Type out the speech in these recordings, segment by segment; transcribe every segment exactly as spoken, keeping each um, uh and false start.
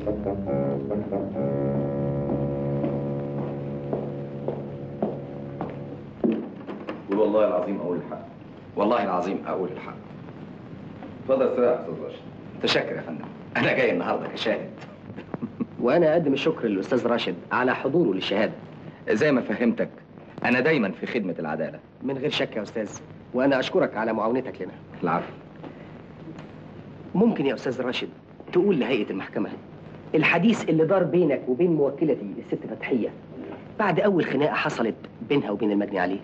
قول والله العظيم اقول الحق. والله العظيم اقول الحق. اتفضل استريح يا استاذ راشد. متشكر يا فندم، انا جاي النهارده كشاهد. وانا اقدم الشكر للاستاذ راشد على حضوره للشهاده. زي ما فهمتك انا دايما في خدمه العداله. من غير شك يا استاذ، وانا اشكرك على معاونتك لنا. العفو. ممكن يا استاذ راشد تقول لهيئه المحكمه الحديث اللي دار بينك وبين موكلتي الست فتحيه بعد اول خناقه حصلت بينها وبين المجني عليه؟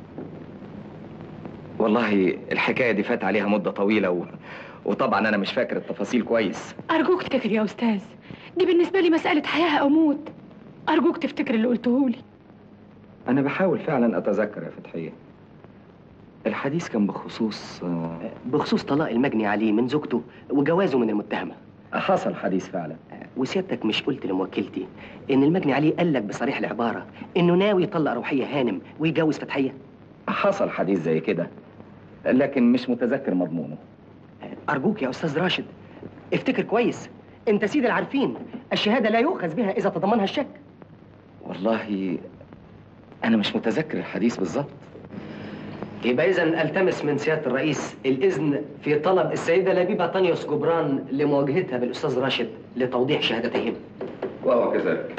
والله الحكايه دي فات عليها مده طويله و... وطبعا انا مش فاكر التفاصيل كويس. ارجوك تفتكر يا استاذ، دي بالنسبه لي مساله حياه او موت. ارجوك تفتكر اللي قلته لي. انا بحاول فعلا اتذكر يا فتحيه. الحديث كان بخصوص بخصوص طلاق المجني عليه من زوجته وجوازه من المتهمه. حصل حديث فعلا. وسيادتك مش قلت لموكلتي ان المجني عليه قال لك بصريح العباره انه ناوي يطلق روحيه هانم ويجوز فتحيه؟ حصل حديث زي كده لكن مش متذكر مضمونه. ارجوك يا استاذ راشد افتكر كويس، انت سيد العارفين، الشهاده لا يؤخذ بها اذا تضمنها الشك. والله انا مش متذكر الحديث بالظبط. يبقى اذا التمس من سياده الرئيس الاذن في طلب السيده لبيبه طانيوس جبران لمواجهتها بالاستاذ راشد لتوضيح شهادتهم. وهو كذلك.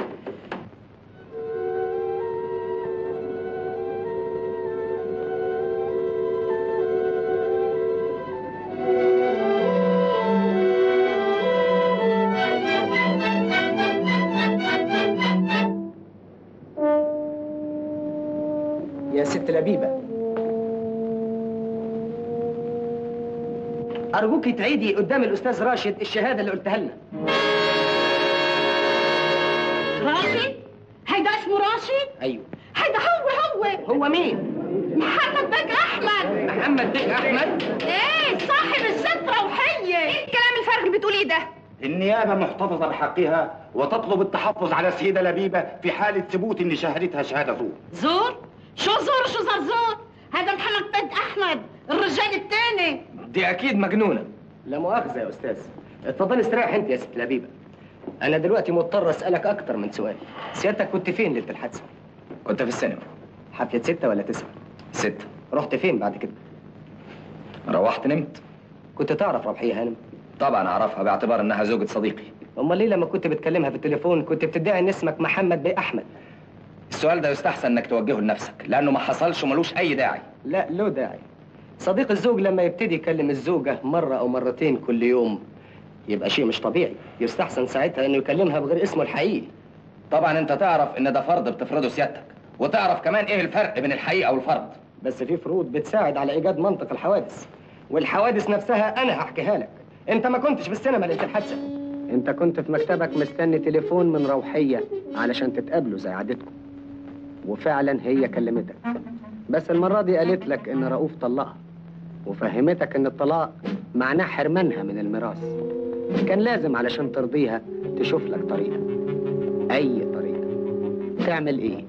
يا ست لبيبه، أرجوك تعيدي قدام الأستاذ راشد الشهادة اللي قلتها لنا. راشد؟ هيدا اسمه راشد؟ أيوه. هيدا هو هو هو مين؟ محمد بيك أحمد. محمد بيك أحمد؟ إيه صاحب الست روحية. إيه الكلام الفارغ اللي بتقوليه ده؟ النيابة محتفظة بحقها وتطلب التحفظ على السيدة لبيبة في حالة ثبوت إن شهادتها شهادة زور. زور؟ شو زور وشو زرزور؟ هذا محمد بيك أحمد الرجال الثاني. دي اكيد مجنونه. لا مؤاخذه يا استاذ، اتفضلي استريح انت يا ست لبيبه. انا دلوقتي مضطر اسالك اكتر من سؤال. سيادتك كنت فين ليله الحادثه؟ كنت في السينما. حفله ستة ولا تسعة؟ ستة. رحت فين بعد كده؟ روحت نمت. كنت تعرف روحيه هانم؟ طبعا اعرفها باعتبار انها زوجة صديقي. امال ليه لما كنت بتكلمها في التليفون كنت بتدعي ان اسمك محمد بيه احمد؟ السؤال ده يستحسن انك توجهه لنفسك لانه ما حصلش وملوش اي داعي. لا له داعي. صديق الزوج لما يبتدي يكلم الزوجة مرة أو مرتين كل يوم يبقى شيء مش طبيعي، يستحسن ساعتها إنه يكلمها بغير اسمه الحقيقي. طبعا أنت تعرف إن ده فرض بتفرضه سيادتك، وتعرف كمان إيه الفرق بين الحقيقة والفرض. بس في فروض بتساعد على إيجاد منطق الحوادث، والحوادث نفسها أنا هحكيها لك. أنت ما كنتش في السينما ليلة الحادثة، أنت كنت في مكتبك مستني تليفون من روحية علشان تتقابلوا زي عادتكم، وفعلا هي كلمتك، بس المرة دي قالت لك إن رؤوف طلقها وفهمتك ان الطلاق معناه حرمانها من الميراث. كان لازم علشان ترضيها تشوف لك طريقة، اي طريقة. تعمل ايه؟